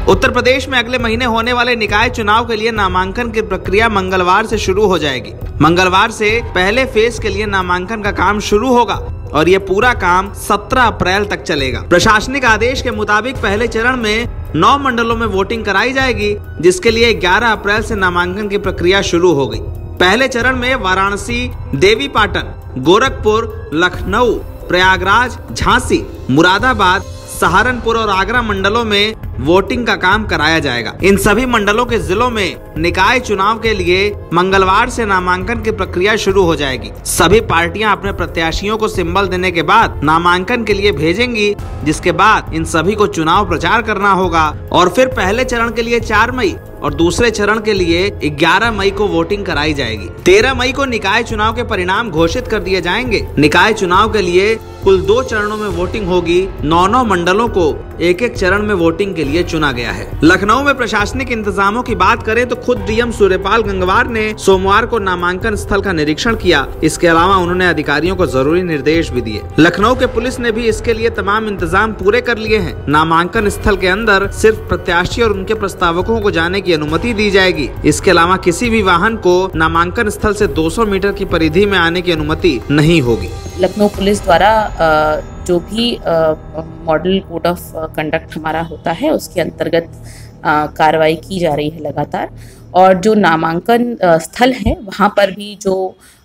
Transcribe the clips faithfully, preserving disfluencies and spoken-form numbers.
उत्तर प्रदेश में अगले महीने होने वाले निकाय चुनाव के लिए नामांकन की प्रक्रिया मंगलवार से शुरू हो जाएगी। मंगलवार से पहले फेज के लिए नामांकन का काम शुरू होगा और ये पूरा काम सत्रह अप्रैल तक चलेगा। प्रशासनिक आदेश के मुताबिक पहले चरण में नौ मंडलों में वोटिंग कराई जाएगी, जिसके लिए ग्यारह अप्रैल से नामांकन की प्रक्रिया शुरू हो गई। पहले चरण में वाराणसी, देवीपाटन, गोरखपुर, लखनऊ, प्रयागराज, झांसी, मुरादाबाद, सहारनपुर और आगरा मंडलों में वोटिंग का काम कराया जाएगा। इन सभी मंडलों के जिलों में निकाय चुनाव के लिए मंगलवार से नामांकन की प्रक्रिया शुरू हो जाएगी। सभी पार्टियां अपने प्रत्याशियों को सिंबल देने के बाद नामांकन के लिए भेजेंगी, जिसके बाद इन सभी को चुनाव प्रचार करना होगा और फिर पहले चरण के लिए चार मई और दूसरे चरण के लिए ग्यारह मई को वोटिंग कराई जाएगी। तेरह मई को निकाय चुनाव के परिणाम घोषित कर दिए जाएंगे। निकाय चुनाव के लिए कुल दो चरणों में वोटिंग होगी। नौ नौ मंडलों को एक एक चरण में वोटिंग के लिए चुना गया है। लखनऊ में प्रशासनिक इंतजामों की बात करें तो खुद डीएम सूर्यपाल गंगवार ने सोमवार को नामांकन स्थल का निरीक्षण किया। इसके अलावा उन्होंने अधिकारियों को जरूरी निर्देश भी दिए। लखनऊ के पुलिस ने भी इसके लिए तमाम इंतजाम पूरे कर लिए हैं। नामांकन स्थल के अंदर सिर्फ प्रत्याशी और उनके प्रस्तावकों को जाने की अनुमति दी जाएगी। इसके अलावा किसी भी वाहन को नामांकन स्थल से दो सौ मीटर की परिधि में आने की अनुमति नहीं होगी। लखनऊ पुलिस द्वारा जो भी मॉडल कोड ऑफ कंडक्ट हमारा होता है उसके अंतर्गत कार्रवाई की जा रही है लगातार, और जो नामांकन स्थल है वहाँ पर भी जो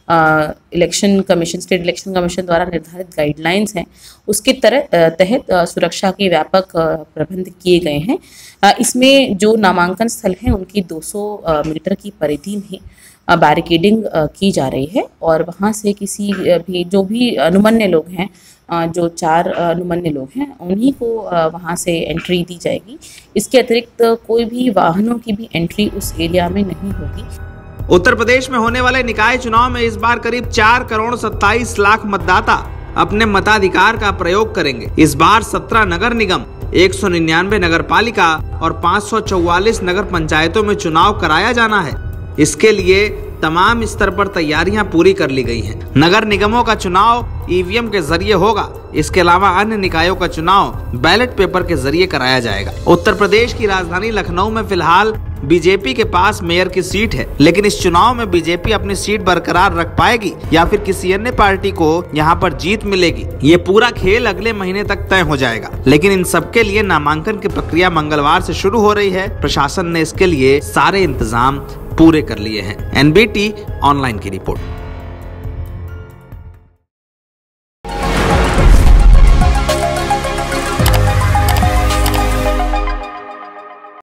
election commission state election commission द्वारा निर्धारित गाइडलाइंस हैं उसके तहत सुरक्षा के व्यापक प्रबंध किए गए हैं। इसमें जो नामांकन स्थल हैं उनकी दो सौ मीटर की परिधि में बैरिकेडिंग की जा रही है और वहाँ से किसी भी जो भी अनुमन्य लोग हैं, जो चार अनुमन्य लोग हैं, उन्हीं को वहाँ से एंट्री दी जाएगी। इसके अतिरिक्त कोई भी वाहनों की भी एंट्री उस एरिया में नहीं होगी। उत्तर प्रदेश में होने वाले निकाय चुनाव में इस बार करीब चार करोड़ सत्ताईस लाख मतदाता अपने मताधिकार का प्रयोग करेंगे। इस बार सत्रह नगर निगम, एक सौ निन्यानवे नगर पालिका और पाँच सौ चौवालीस नगर पंचायतों में चुनाव कराया जाना है। इसके लिए तमाम स्तर पर तैयारियां पूरी कर ली गई हैं। नगर निगमों का चुनाव ईवीएम के जरिए होगा। इसके अलावा अन्य निकायों का चुनाव बैलेट पेपर के जरिए कराया जाएगा। उत्तर प्रदेश की राजधानी लखनऊ में फिलहाल बीजेपी के पास मेयर की सीट है, लेकिन इस चुनाव में बीजेपी अपनी सीट बरकरार रख पाएगी या फिर किसी अन्य पार्टी को यहाँ पर जीत मिलेगी, ये पूरा खेल अगले महीने तक तय हो जाएगा। लेकिन इन सबके लिए नामांकन की प्रक्रिया मंगलवार से शुरू हो रही है। प्रशासन ने इसके लिए सारे इंतजाम पूरे कर लिए हैं। एनबीटी ऑनलाइन की रिपोर्ट।